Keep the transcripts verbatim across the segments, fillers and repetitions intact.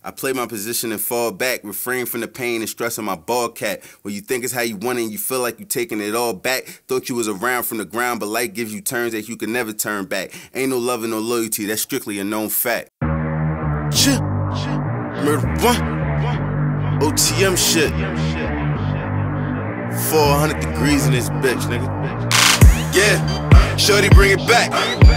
I play my position and fall back, refrain from the pain and stress on my ball cap. When you think it's how you want it and you feel like you taking it all back. Thought you was around from the ground, but life gives you turns that you can never turn back. Ain't no love and no loyalty, that's strictly a known fact. Shit, Murder One, O T M shit. four hundred degrees in this bitch, nigga. Yeah, shorty bring it back.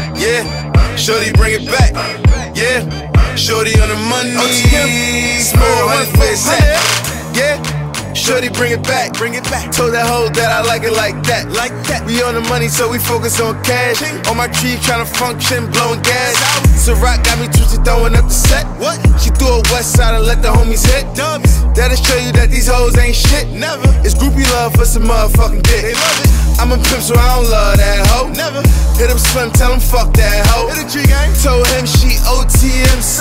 Yeah, shorty bring it back. Yeah. Shorty on the money, O T M, small hundred where it's at. Yeah, shorty bring it back, bring it back. Told that hoe that I like it like that, like that. We on the money, so we focus on cash. On my tree, tryna function, blowing gas. Ciroc got me twisted, throwing up the set. What? She threw a west side and let the homies hit. Dubs. That'll show you that these hoes ain't shit. Never. It's groupie love for some motherfucking dick. They love it. I'm a pimp, so I don't love that hoe. Never. Hit him Slim, tell him fuck that hoe. Hit a G gang. Told him she O T M, so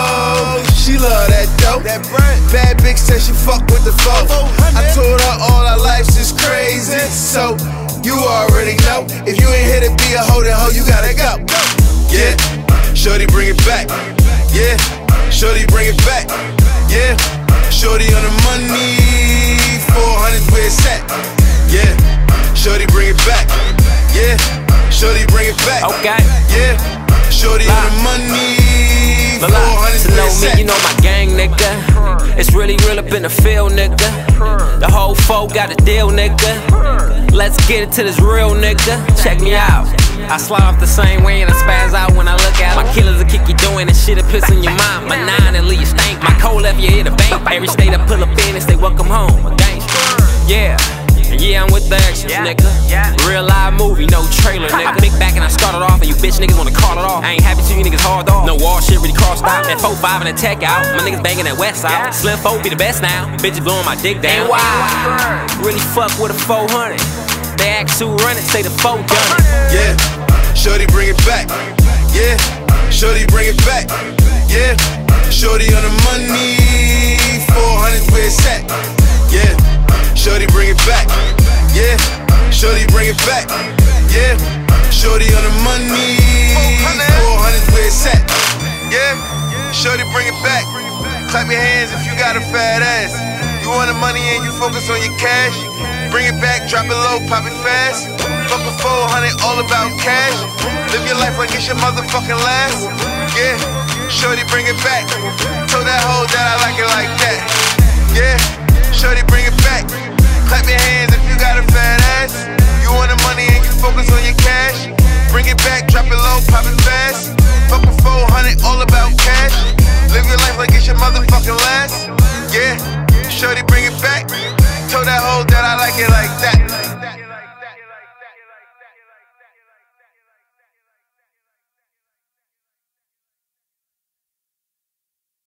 she love that dope. That brand. Bad bitch said she fuck with the foe. I told her all our lives is crazy, so you already know. If you ain't here to be a hoe, then hoe, you gotta go. Yeah, shorty bring it back. Yeah, shorty bring it back. Yeah, shorty on the money, four hundred where it's at. Yeah, shorty bring it back. Yeah, shorty bring it back. Okay. Yeah, shorty on the money, four hundred to where know it's me, at. you know my gang, nigga. It's really real up in the field, nigga. The whole folk got a deal, nigga. Let's get it to this real nigga. Check me out. I slide off the same way and I spaz out when I look at my killers will kick you doing and shit'll piss on your mind. My nine and leave you stank. My cold left you hit a bank. Every state I pull up in and say welcome home. A gangster. Yeah. Yeah, I'm with the extras, yeah, nigga. Yeah. Real live movie, no trailer, nigga. Big back and I started off, and you bitch niggas wanna call it off. I ain't happy to you niggas hard off. No wall shit really crossed out. That four five and that tech out. My niggas banging that west side. Yeah. Slim four be the best now. Bitches blowing my dick down. And why? Really fuck with a four hundred. They ask who run it, say the four done it. Yeah, shorty bring it back. Yeah, shorty bring it back. Yeah, shorty on the money, four hundred where it's at. Yeah. Shorty bring it back, yeah. Shorty bring it back, yeah. Shorty on the money, four hundred where it's at, yeah. Shorty bring it back. Clap your hands if you got a fat ass. You want the money and you focus on your cash. Bring it back, drop it low, pop it fast. Fuck a four hundred, all about cash. Live your life like it's your motherfucking last. Yeah, shorty bring it back. Told that hoe that I like it like that. Yeah, shorty bring it back. Clap your hands if you got a fat ass. You want the money and you focus on your cash. Bring it back, drop it low, pop it fast. Fuck a four hundred, all about cash. Live your life like it's your motherfucking last. Yeah, shorty bring it back.